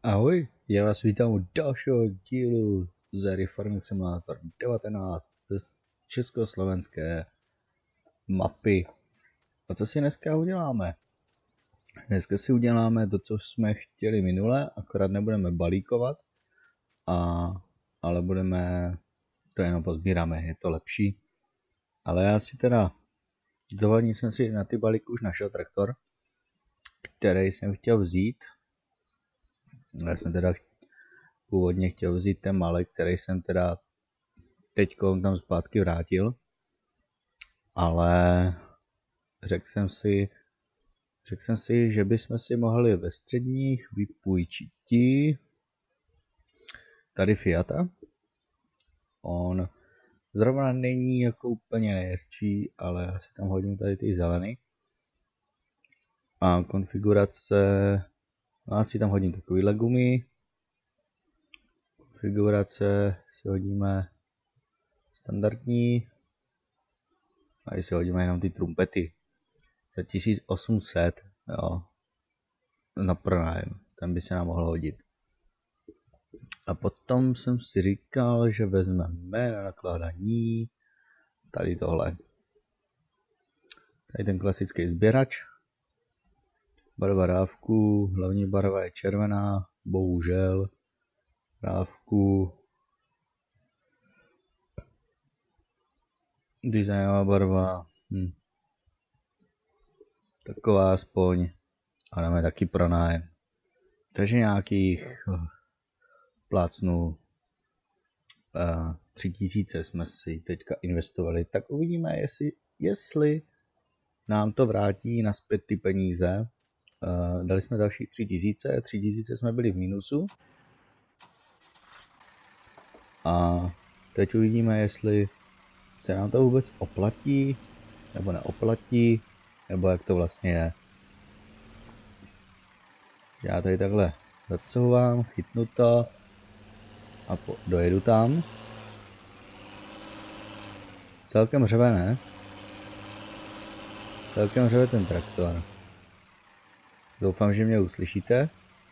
Ahoj, já vás vítám u dalšího dílu z Farming Simulator 19 ze československé mapy. A co si dneska uděláme? Dneska si uděláme to, co jsme chtěli minule, akorát nebudeme balíkovat, ale budeme, to jenom pozbíráme, je to lepší. Ale já si teda, dovolení jsem si na ty balíky už našel traktor, který jsem chtěl vzít. Já jsem teda původně chtěl vzít ten malý, který jsem teda teďko tam zpátky vrátil, ale řekl jsem si, že bychom si mohli ve středních vypůjčit tady Fiata. On zrovna není jako úplně nejhezčí, ale já si tam hodím tady ty zelený. A konfigurace, já si tam hodím takovýhle gumy. Konfigurace si hodíme standardní. A si hodíme jenom ty trumpety. Za 1800, jo, na pronájem, tam by se nám mohlo hodit. A potom jsem si říkal, že vezmeme na nakládání tady tohle. Tady ten klasický sběrač. Barva rávku, hlavní barva je červená, bohužel. Rávku. Designová barva. Taková aspoň. A dáme taky pronájem. Takže nějakých plácnu 3000 jsme si teďka investovali. Tak uvidíme, jestli nám to vrátí naspět ty peníze. Dali jsme další 3000 jsme byli v mínusu. A teď uvidíme, jestli se nám to vůbec oplatí, nebo neoplatí, nebo jak to vlastně je. Já tady takhle zacouvám, chytnu to a dojedu tam. Celkem řve, ne? Celkem řve ten traktor. Doufám, že mě uslyšíte.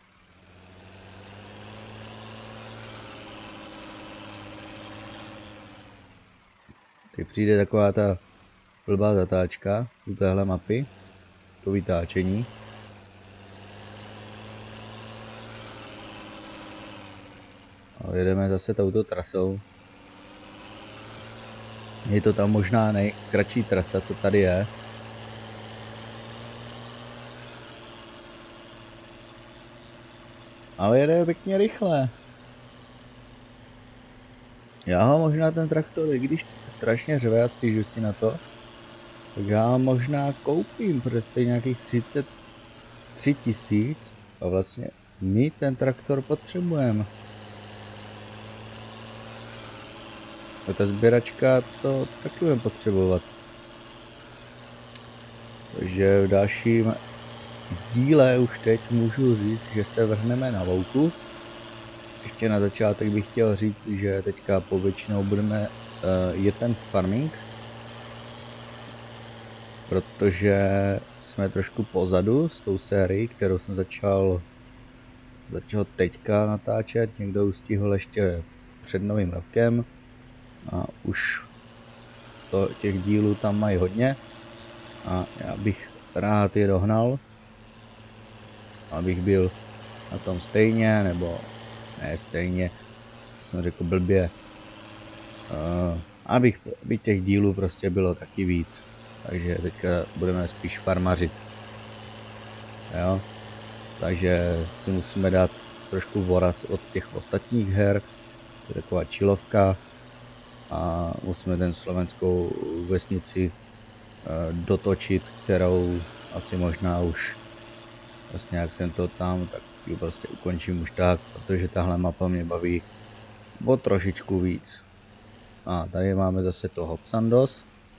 Teď přijde taková ta blbá zatáčka u téhle mapy. To vytáčení. A jedeme zase touto trasou. Je to tam možná nejkratší trasa, co tady je. Ale jede pěkně rychle. Já ho možná ten traktor, i když strašně řve a stěžuji si na to, tak já ho možná koupím, protože stojí nějakých 33 000 a vlastně my ten traktor potřebujeme. A ta sběračka to taky budeme potřebovat. Takže v dalším díle už teď můžu říct, že se vrhneme na louku. Ještě na začátek bych chtěl říct, že teďka povětšinou budeme jet ten farming, protože jsme trošku pozadu s tou sérií, kterou jsem začal teďka natáčet. Někdo už stihl ještě před novým rokem a už těch dílů tam mají hodně a já bych rád je dohnal, abych byl na tom stejně, nebo ne stejně, jsem řekl blbě, aby těch dílů prostě bylo taky víc. Takže teďka budeme spíš farmařit. Jo? Takže si musíme dát trošku voraz od těch ostatních her. To je taková čilovka. A musíme ten slovenskou vesnici dotočit, kterou asi možná už vlastně jak jsem to tam, tak ji prostě ukončím už tak, protože tahle mapa mě baví o trošičku víc. A tady máme zase toho Psandos.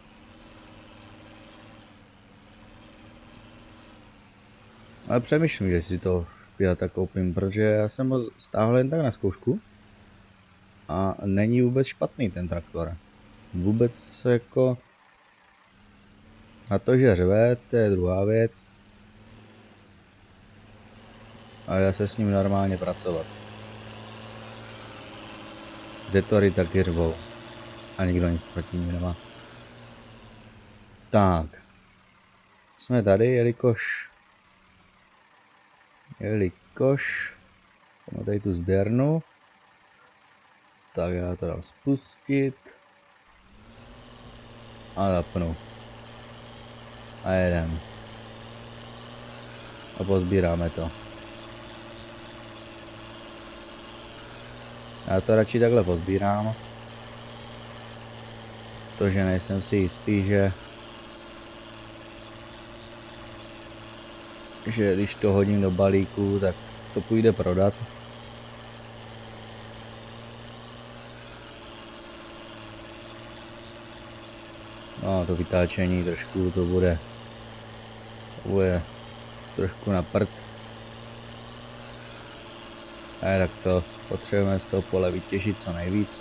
Ale přemýšlím, že si to Fiata koupím, protože já jsem ho stáhl jen tak na zkoušku. A není vůbec špatný ten traktor. Vůbec jako... A to, že řve, to je druhá věc. A dá se s ním normálně pracovat. Zetory taky řvou. A nikdo nic proti ním nemá. Tak. Jsme tady, jelikož máme tady tu sběrnu. Tak já to dám spustit. A zapnu. A jedem. A pozbíráme to. Já to radši takhle pozbírám. Protože nejsem si jistý, že když to hodím do balíku, tak to půjde prodat. No, to vytáčení trošku to bude trošku na prd. A tak co, potřebujeme z toho pole vytěžit co nejvíc.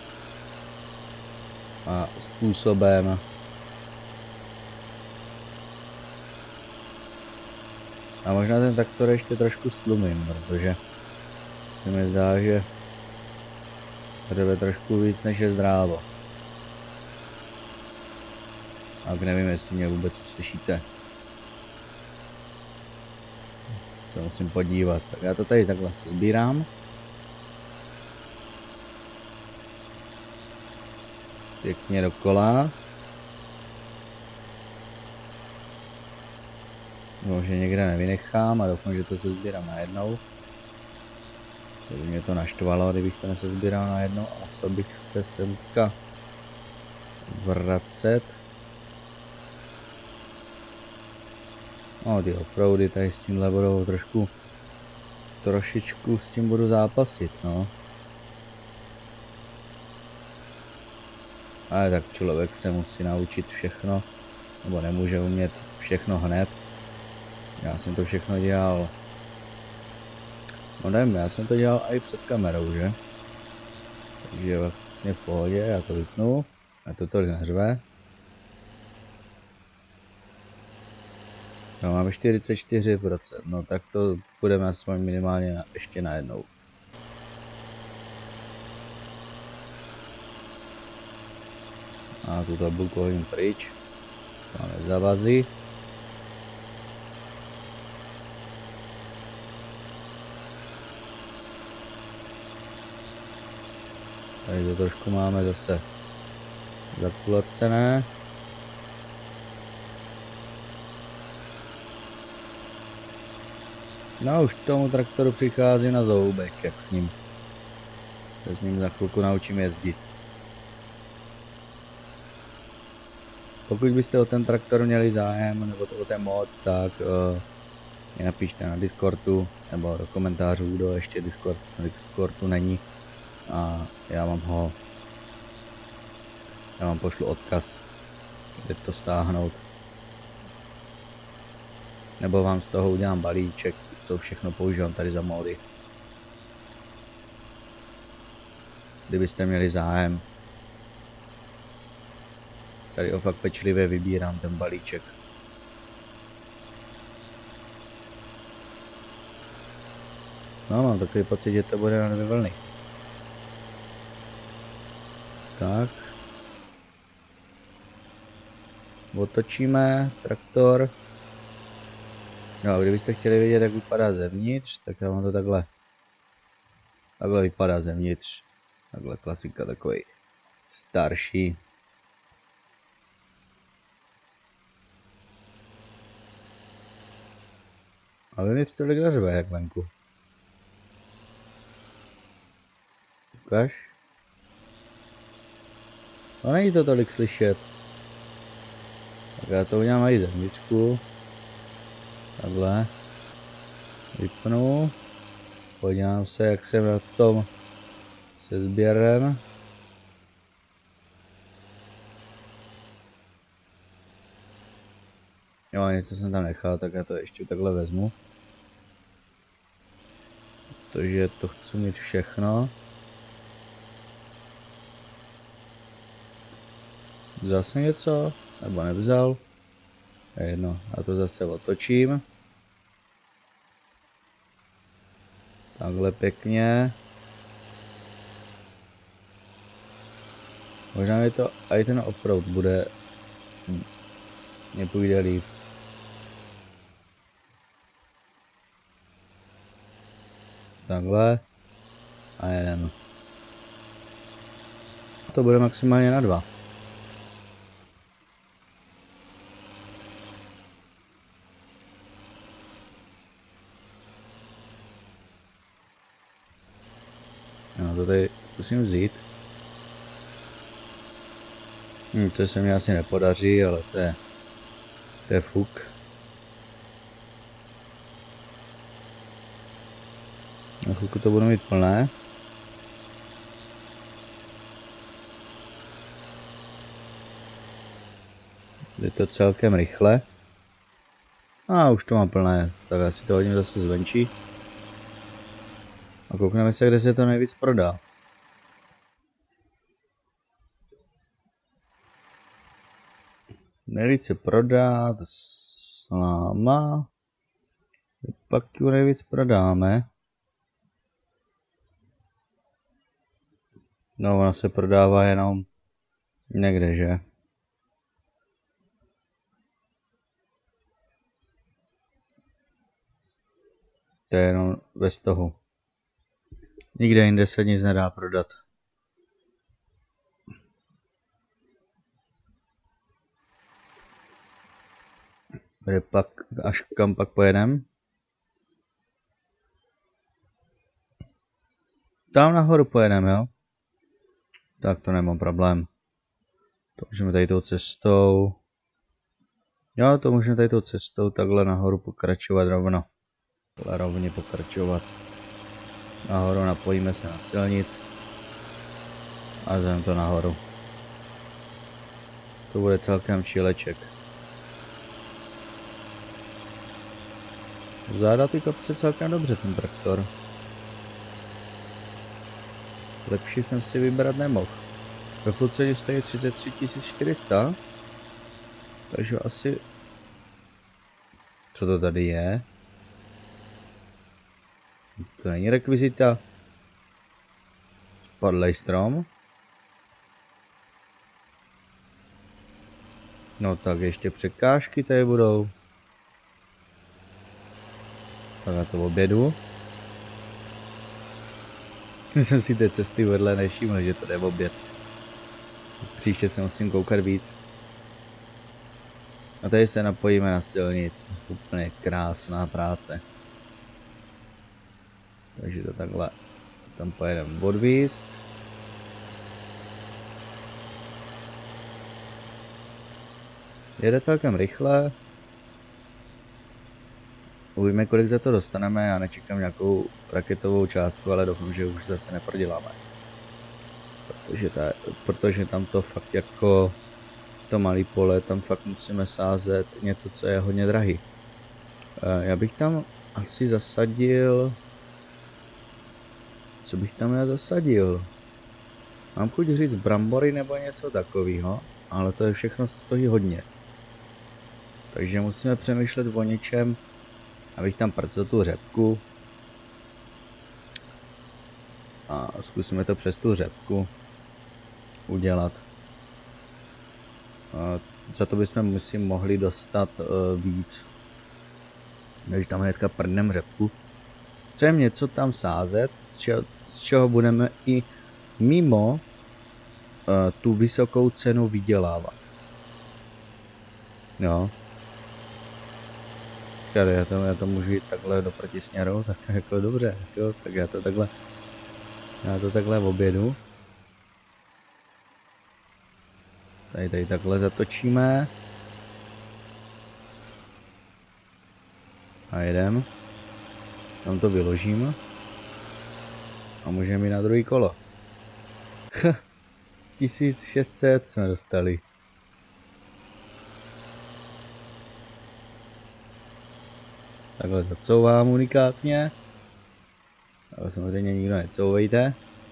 A způsobem, a možná ten traktor ještě trošku stlumím, protože se mi zdá, že hřebe trošku víc než je zdrávo. A nevím, jestli mě vůbec uslyšíte. Se musím podívat. Tak já to tady takhle se sbírám. Pěkně dokola. No, že někde nevynechám a doufám, že to se sbírám najednou. Takže mě to naštvalo, kdybych to nesezbíral najednou a musel bych se semka vracet. No, ty offroady tady s tímhle budou trošičku s tím budu zápasit, no. Ale tak člověk se musí naučit všechno, nebo nemůže umět všechno hned. Já jsem to všechno dělal. No nevím, já jsem to dělal i před kamerou, že? Takže vlastně v pohodě, já to vypnu. A to tolik neřve. No, máme 44%, no tak to budeme aspoň minimálně ještě najednou. A tu tabulku hodím pryč. Máme zavazy. Tady to trošku máme zase zakulacené. No už tomu traktoru přichází na zoubek, jak s ním. Se s ním za chvilku naučím jezdit. Pokud byste o ten traktor měli zájem, nebo o ten mod, tak mě napište na Discordu, nebo do komentářů, kdo ještě na Discordu není. A já vám pošlu odkaz, kde to stáhnout. Nebo vám z toho udělám balíček, co všechno používám tady za mody. Kdybyste měli zájem. Tady ho fakt pečlivě vybírám ten balíček. No, mám takový pocit, že to bude na 2 vlny. Tak. Otočíme traktor. No, kdybyste chtěli vědět, jak vypadá zevnitř, tak já vám to takhle vypadá zevnitř. Takhle klasika, takový starší. Ale mi to tolik neřve, jak venku. Ukáž? No není to tolik slyšet. Tak já to udělám i zevnitřku. Takhle. Vypnu. Podívám se, jak jsem na tom se sběrem. Jo, něco jsem tam nechal, tak já to ještě takhle vezmu. Protože to chci mít všechno. Vzal jsem něco? Nebo nevzal? Je jedno, já to zase otočím. Takhle pěkně. Možná je to, a i ten offroad bude, mě půjde líp. Takhle. A jedeme. To bude maximálně na 2. No to tady musím vzít. To se mi asi nepodaří, ale to je fuk. Na chvilku to budu mít plné. Je to celkem rychle. A už to mám plné, tak asi to hodím zase zvenčí. A koukneme se, kde se to nejvíc prodá. Nejvíc se prodá sláma. Pak ju nejvíc prodáme. No, ona se prodává jenom někde, že? To je jenom bez toho. Nikde jinde se nic nedá prodat. Kde pak, až kam pak pojedeme? Tam nahoru pojedeme, jo? Tak to nemám problém. To můžeme tady tou cestou. Jo, to můžeme tady tou cestou takhle nahoru pokračovat rovno. Takhle rovně pokračovat. Nahoru napojíme se na silnic. A jdeme to nahoru. To bude celkem čileček. Zvládá ty kopce celkem dobře ten traktor. Lepší jsem si vybrat nemohl. Ve futce stojí 33 400. Takže asi... Co to tady je? To není rekvizita. Padlej strom. No tak ještě překážky tady budou. Tak na to obědu. Jsem si té cesty vedle nevšiml, že to jde oběd. Příště se musím koukat víc. A tady se napojíme na silnic. Úplně krásná práce. Takže to takhle tam pojedeme odvízt. Jede celkem rychle. Uvidíme, kolik za to dostaneme. Já nečekám nějakou raketovou částku, ale doufám, že už zase neproděláme. Protože tam to fakt jako to malé pole, tam fakt musíme sázet něco, co je hodně drahý. Já bych tam asi zasadil... Co bych tam já zasadil? Mám chuť říct brambory nebo něco takového, ale to je všechno stojí hodně. Takže musíme přemýšlet o něčem, abych tam prcel tu řepku. A zkusíme to přes tu řepku udělat. Za to bychom, myslím, mohli dostat víc. Než tam hnedka prdnem řepku. Chceme něco tam sázet, z čeho budeme i mimo tu vysokou cenu vydělávat. Jo. Já to můžu jít takhle do protisměru, tak jako dobře, jo, tak já to takhle v obědu. Tady takhle zatočíme. A jedem. Tam to vyložím. A můžeme jít na druhý kolo. 1600 jsme dostali. Takhle zacouvám unikátně. Ale samozřejmě nikdo necouvejte.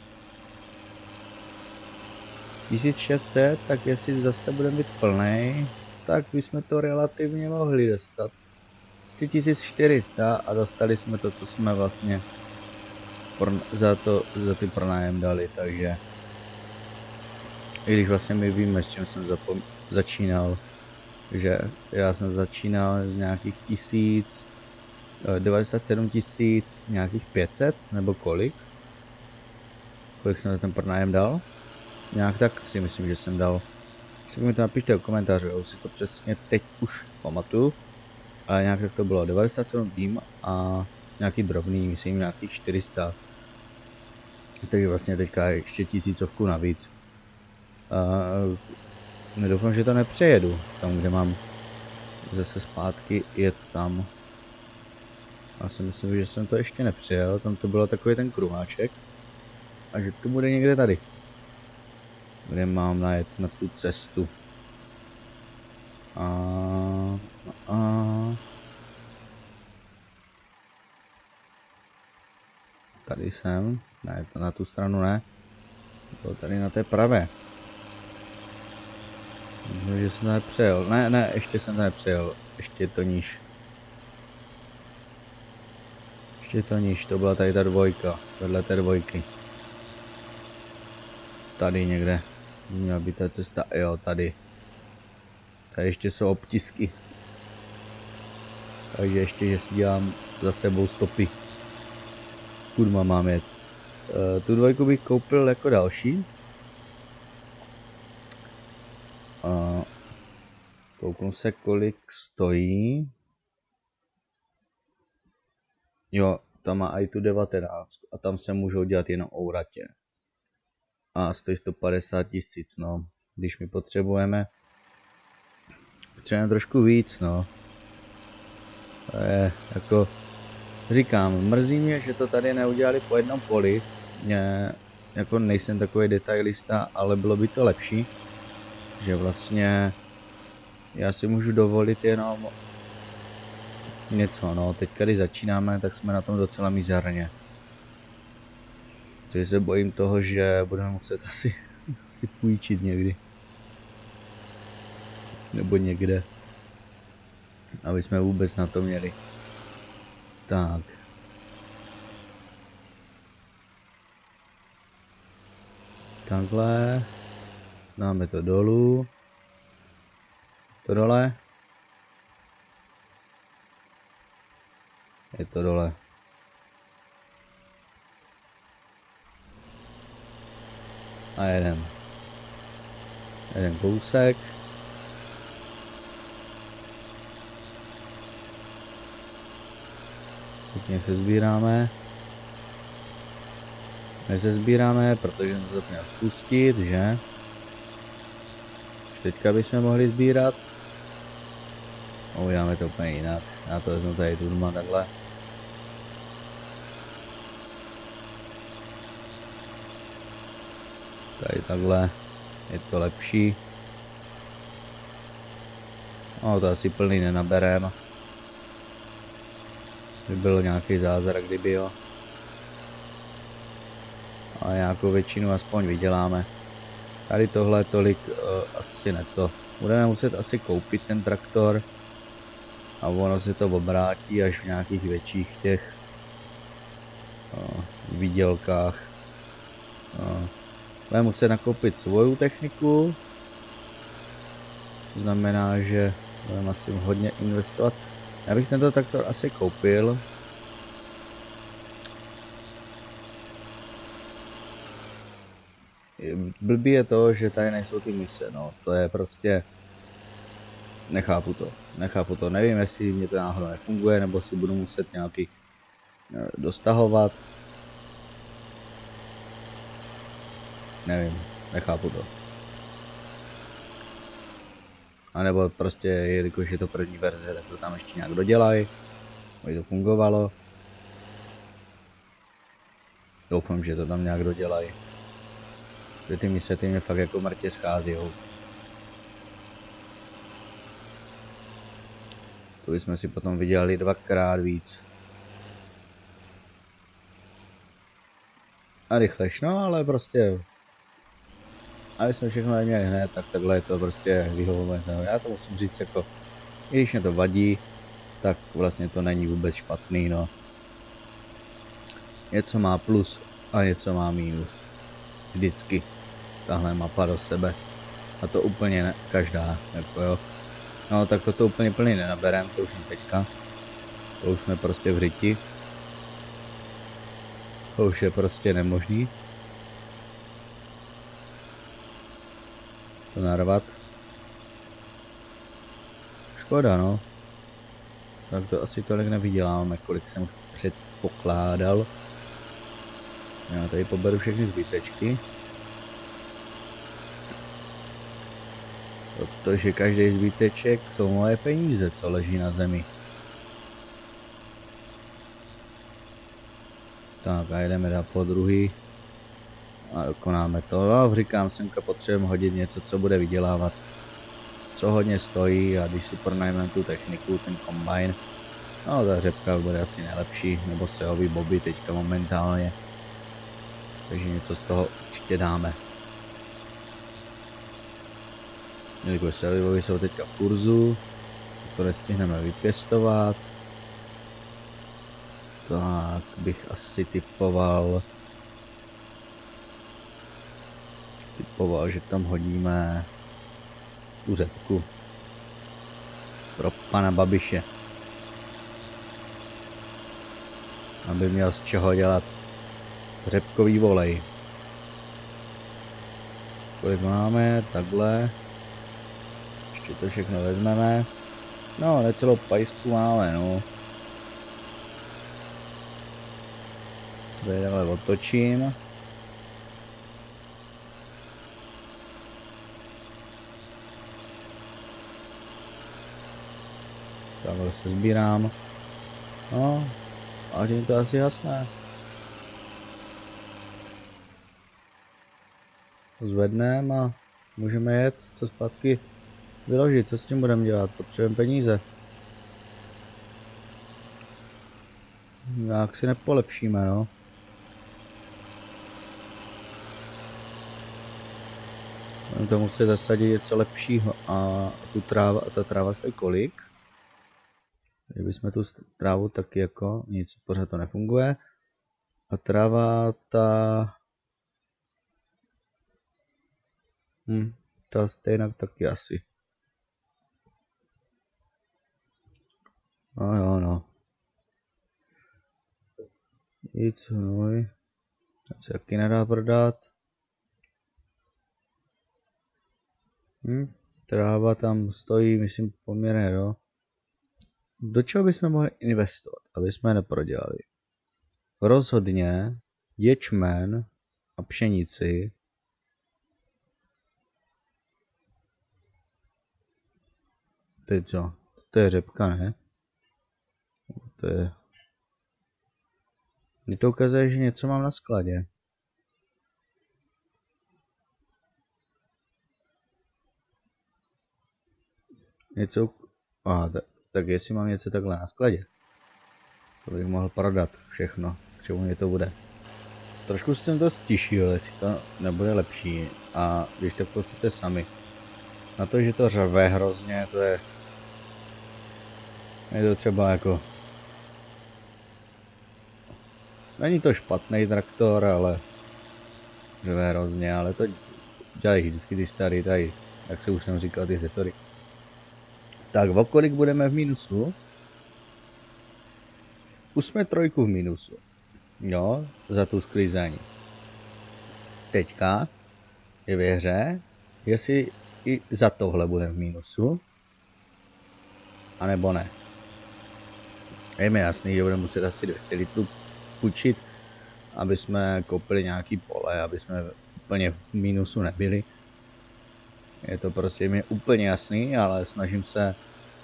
1600, tak jestli zase budeme být plnej, tak bychom to relativně mohli dostat. 1400 a dostali jsme to, co jsme vlastně za ty pronájem dali, takže i když vlastně my víme, s čím jsem začínal, že já jsem začínal z nějakých 97 000, nějakých 500 nebo kolik jsem za ten pronájem dal, nějak tak si myslím, že jsem dal. Tak mi to napište do komentářů, já už si to přesně teď už pamatuju. A nějak tak to bylo 97 tým a nějaký drobný, myslím nějakých 400. Takže vlastně teďka ještě 1000 navíc. Nedoufám, že to nepřejedu tam, kde mám zase zpátky jet tam. Já si myslím, že jsem to ještě nepřijel, tam to bylo takový ten kruháček. A že to bude někde tady. Kde mám najet na tu cestu. Tady jsem, ne, na tu stranu ne. To tady na té pravé. Že jsem to nepřejel. Ne, ještě jsem to nepřejel. Ještě je to níž. Ještě je to níž, to byla tady ta dvojka. Vedle té dvojky. Tady někde. Měla být ta cesta, jo, tady. Tady ještě jsou obtisky. Takže ještě, že si dělám za sebou stopy. Kudma mám jet. Tu dvojku bych koupil jako další. Kouknu se, kolik stojí. Jo, tam má i tu 19 a tam se můžou dělat jenom ouratě. A stojí 150 000, no. Když my potřebujeme trošku víc, no. To je jako, říkám, mrzí mě, že to tady neudělali po jednom poli. Jako nejsem takový detailista, ale bylo by to lepší, že vlastně já si můžu dovolit jenom něco, no. Teď, když začínáme, tak jsme na tom docela mizerně. Takže se bojím toho, že budeme muset asi půjčit někdy. Nebo někde. Aby jsme vůbec na to měli. Tak. Takhle. Dáme to dolů. To dole. Je to dole. A jeden kousek. Pěkně se sbíráme. Nezesbíráme, protože jsme to zapomněl spustit, že? Už teďka bychom mohli sbírat. Uděláme to úplně jinak. Já to vezmu tady tu doma takhle. Tady takhle. Je to lepší. No to asi plný nenaberem. By byl nějaký zázrak, kdyby jo. A nějakou většinu aspoň vyděláme. Tady tohle tolik asi ne to. Budeme muset asi koupit ten traktor. A ono se to obrátí až v nějakých větších těch výdělkách. Budeme muset nakoupit svou techniku. To znamená, že budeme asi hodně investovat. Já bych tento traktor asi koupil. Blbý je to, že tady nejsou ty mise, no. To je prostě... Nechápu to. Nevím, jestli mě to náhodou nefunguje, nebo si budu muset nějaký dostahovat. Nevím, nechápu to. A nebo prostě, jelikož je to první verze, tak to tam ještě nějak dodělají, aby to fungovalo. Doufám, že to tam nějak dodělají. Že ty mise ty mě fakt jako mrtě scházijou. To bychom si potom vydělali 2x víc. A rychlejš, no ale prostě... A jsme všechno neměli hned, tak takhle je to prostě vyhovovat. Já to musím říct jako... I když mě to vadí, tak vlastně to není vůbec špatný, no. něco má plus a něco má mínus. Vždycky tahle mapa do sebe. A to úplně ne, každá, jako jo. No tak toto úplně plně nenaberem, to už jen teďka. To už jsme prostě v řiti. To už je prostě nemožný. To narvat. Škoda no. Tak to asi tolik nevyděláme, kolik jsem předpokládal. Já tady poberu všechny zbytečky. Protože každý zbyteček jsou moje peníze, co leží na zemi. Tak a jdeme dál po druhý. A dokonáme to. No, říkám, semka potřebujeme hodit něco, co bude vydělávat. Co hodně stojí a když si pronajmeme tu techniku, ten kombajn, no ta řepka bude asi nejlepší, nebo sejový boby teďka momentálně. Takže něco z toho určitě dáme. Jelikož sejový boby jsou teďka v kurzu, to nestihneme vypěstovat. Tak bych asi typoval, že tam hodíme tu řepku pro pana Babiše, aby měl z čeho dělat řepkový volej. Kolik máme, takhle, ještě to všechno vezmeme, no necelou pajsku máme, no. Tady dále otočím. Takhle se sbírám. No, a tím to asi jasné. Zvedneme a můžeme jet to zpátky vyložit. Co s tím budeme dělat? Potřebujeme peníze. Jak si nepolepšíme, no. Budeme to muset zasadit něco lepšího. A ta tráva stojí kolik? Kdybychom tu trávu taky jako, nic, pořád to nefunguje. A tráva ta stejná taky asi. No jo, no. Nic, hnoj. To se taky nedá prodat. Tráva tam stojí, myslím, poměrně, jo. Do čeho bychom mohli investovat, aby jsme neprodělali? Rozhodně ječmen a pšenici. To je co? To je řepka, ne? To je... Mně to ukazuje, že něco mám na skladě. Něco... Aha, tak jestli mám něco takhle na skladě, to bych mohl prodat všechno, k čemu mě to bude. Trošku jsem to stišil, jestli to nebude lepší a když tak pocítíte sami. Na to, že to řve hrozně, to je to třeba jako... Není to špatný traktor, ale řve hrozně, ale to dělají vždycky ty starý tady, jak se už jsem říkal, ty Zetory. Tak, o kolik budeme v mínusu? Už jsme 3 v mínusu. Jo, za tu sklizeň. Teďka je ve hře, jestli i za tohle budeme v mínusu, anebo ne. Je mi jasný, že budeme muset asi 200 litrů půjčit, aby jsme koupili nějaký pole, aby jsme úplně v mínusu nebyli. Je to prostě mi úplně jasný, ale snažím se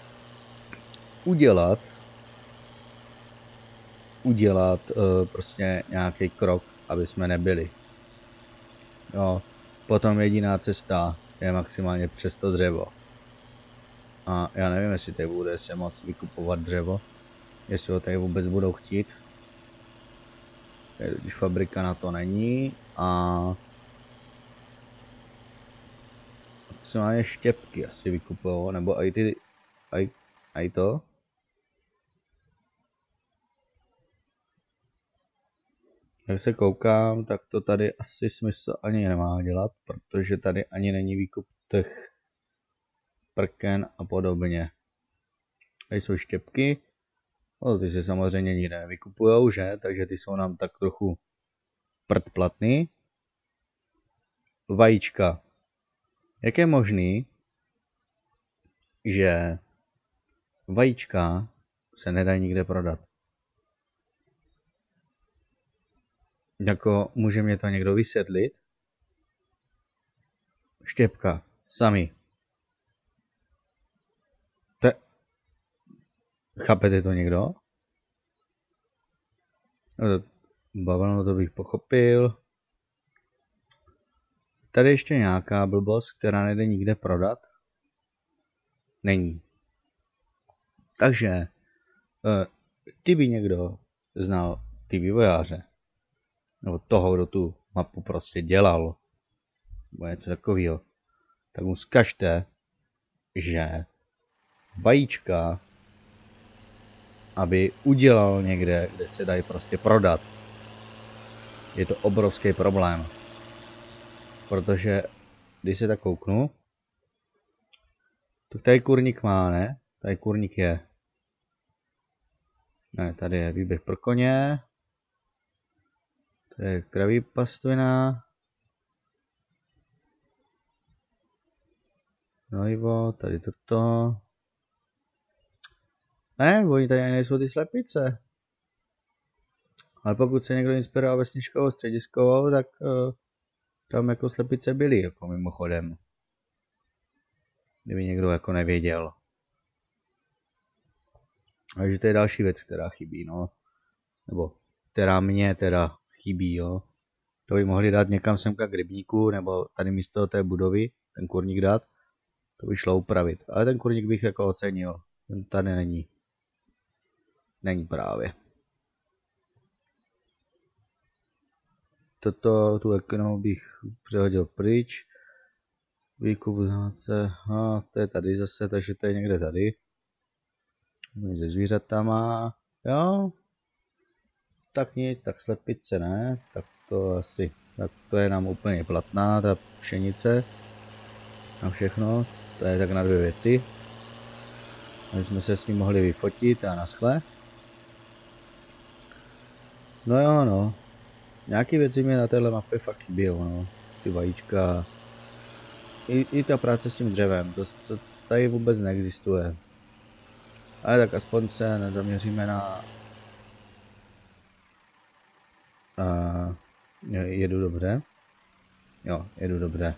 udělat prostě nějaký krok, aby jsme nebyli. Jo, potom jediná cesta je maximálně přes to dřevo. A já nevím, jestli tady bude se moc vykupovat dřevo, jestli ho tady vůbec budou chtít. Když fabrika na to není a maximálně štěpky asi vykupovat, nebo i to. Jak se koukám, tak to tady asi smysl ani nemá dělat, protože tady ani není výkup těch prken a podobně. Tady jsou štěpky, no, ty se samozřejmě nikde nevykupujou, že? Takže ty jsou nám tak trochu prdplatný. Vajíčka. Jak je možný, že vajíčka se nedají nikde prodat? Jako, může mě to někdo vysvětlit? Štěpka. Sami. Chápete to někdo? Bavlnu to bych pochopil. Tady ještě nějaká blbost, která nejde nikde prodat? Není. Takže, kdyby někdo znal ty vývojáře, nebo toho, kdo tu mapu prostě dělal, nebo něco takového, tak mu zkažte, že vajíčka, aby udělal někde, kde se dají prostě prodat. Je to obrovský problém. Protože, když se tak kouknu, tak tady kurník má, ne? Tady kurník je. Ne, tady je výběh pro koně. Tady je kraví pastvina. Hnojivo, tady toto. Ne, oni tady ani nejsou ty slepice. Ale pokud se někdo inspiroval vesničkovou střediskovou, tak tam jako slepice byly, jako mimochodem. Kdyby někdo jako nevěděl. Takže to je další věc, která chybí, no. Nebo která mě teda chybí, jo. To by mohli dát někam semka k rybníku, nebo tady místo té budovy, ten kurník dát. To by šlo upravit. Ale ten kurník bych jako ocenil. Ten tady není. Není právě. Tu ekonomii bych přehodil pryč. Výkup znáce, to je tady zase, takže to je někde tady. Se zvířatama, jo. Tak nic, tak slepice ne, tak to asi, tak to je nám úplně platná, ta pšenice. Na všechno, to je tak na dvě věci. Aby jsme se s ním mohli vyfotit a naschle. No jo, no. Nějaký věci mě na téhle mapě fakt chybí, no. Ty vajíčka. I ta práce s tím dřevem, to tady vůbec neexistuje. Ale tak aspoň se nezaměříme na... jedu dobře. Jo, jedu dobře.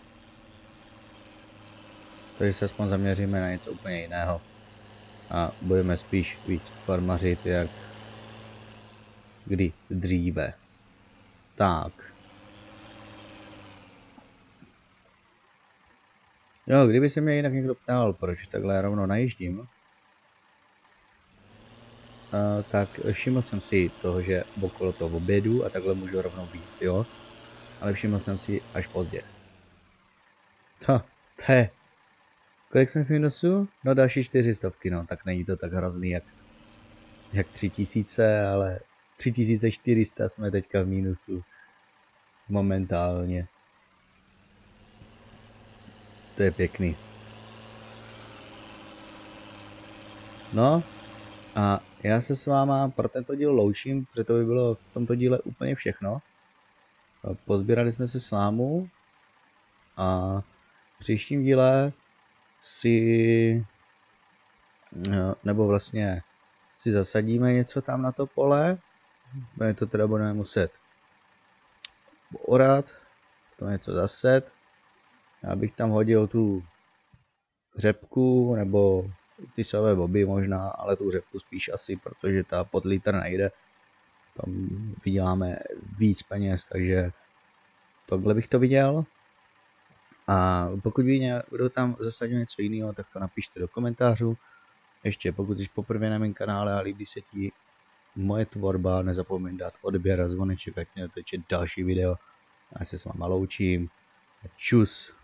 Takže se aspoň zaměříme na něco úplně jiného. A budeme spíš víc farmařit, jak kdy dříve. Tak. Jo, kdyby se mě jinak někdo ptal, proč takhle rovno najíždím, tak všiml jsem si toho, že okolo toho obědu a takhle můžu rovnou být, jo. Ale všiml jsem si až pozdě. To je. Kolik jsme v minusu? No další 400, no, tak není to tak hrozný jak 3000, ale 3400 jsme teďka v mínusu. Momentálně. To je pěkný. No a já se s váma pro tento díl loučím, protože to by bylo v tomto díle úplně všechno. Pozbírali jsme si slámu a v příštím díle nebo vlastně si zasadíme něco tam na to pole, to teda budeme muset orat, to něco zaset. Já bych tam hodil tu řepku nebo ty sové boby možná, ale tu řepku spíš asi, protože ta pod litr nejde. Tam vyděláme víc peněz, takže tohle bych to viděl. A pokud by někdo tam zasadil něco jiného, tak to napište do komentářů. Ještě pokud jsi poprvé na mém kanále a líbí se ti moje tvorba, nezapomeň dát odběr a zvoneček, ať mě natočit další video. Já se s váma loučím. Čus.